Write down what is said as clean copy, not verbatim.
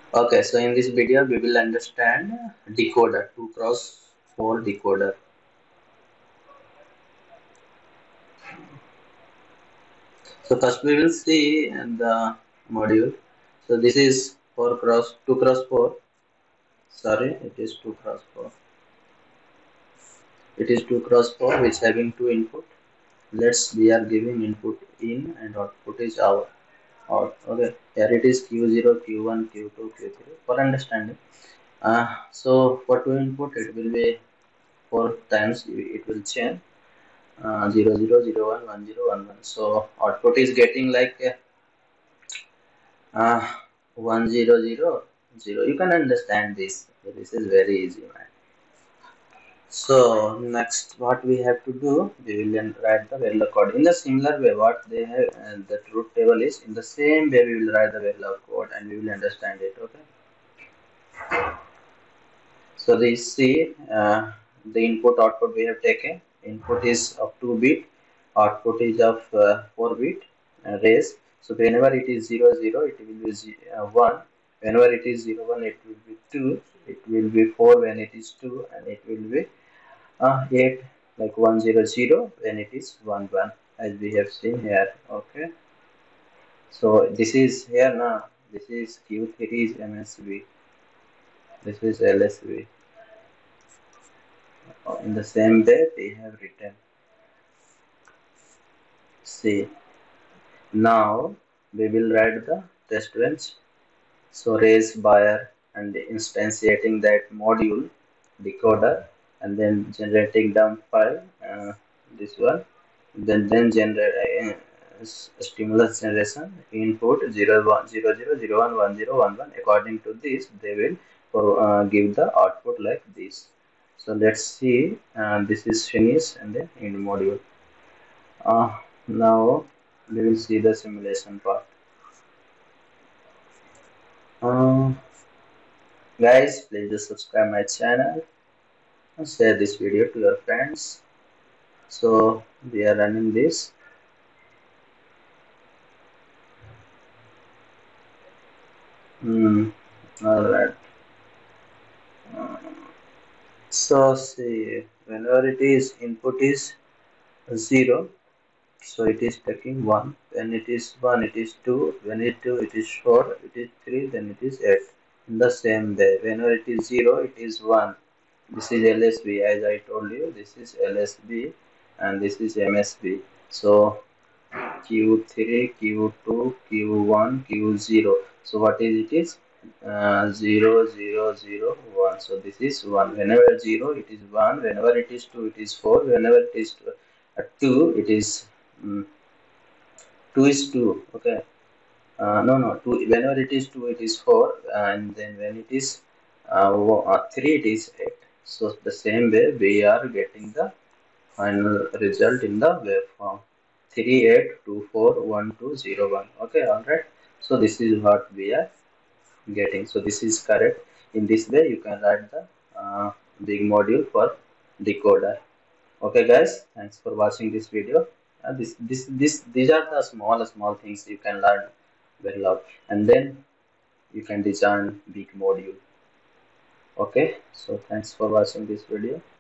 Okay, so in this video we will understand decoder, 2 cross 4 decoder. So first we will see the module. So this is 4 cross 2 cross 4. Sorry, it is 2 cross 4. It is 2 cross 4 which having two input. Let's we are giving input in and output is out. Okay, here it is Q0, Q1, Q2, Q3 for understanding. So for two input it will be 4 times it will change. 0 0 0 1 1 0 1 1. So output is getting like 1 0 0 0. You can understand this. This is very easy, man. So next, what we have to do, we will then write the Verilog code in the similar way. What they have, the truth table is in the same way. We will write the Verilog code and we will understand it. Okay. So this see the input output we have taken. Input is of 2 bit, output is of 4 bit raise. So whenever it is 0 0, it will be 1. Whenever it is 0 1, it will be 2. It will be 4 when it is 2, and it will be 8 like 1 0 0 when it is 1 1, as we have seen here. Okay. So this is here now. This is Q3 is MSB. This is LSB. In the same way they have written. See, now we will write the test bench. So raise buyer and instantiating that module decoder and then generating dump file, this one, then generate stimulus generation input 0 1 0 0 0 1 1 0 1 1. According to this they will give the output like this. So let's see, this is finished and then in module. Now we will see the simulation part. Uh, Guys, please do subscribe my channel and share this video to your friends. So we are running this. Alright. So see, whenever it is input is 0, so it is taking 1. When it is 1, it is 2. When it is 2, it is 4. It is 3, then it is 8. In the same way, whenever it is 0, it is 1. This is LSB, as I told you. This is LSB and this is MSB. So Q3, Q2, Q1, Q0. So what is it is 0 0 0 1. So this is 1. Whenever 0 it is 1. Whenever it is 2 it is 4. Whenever it is 2 it is 2 is 2. Okay. No 2. Whenever it is 2 it is 4, and then when it is 3 it is 8. So the same way we are getting the final result in the waveform 38241201. Okay, all right. So this is what we are getting. So this is correct. In this way you can write the big module for decoder. Okay guys, thanks for watching this video. These are the small things you can learn very loud, and then you can design big module. Okay, so thanks for watching this video.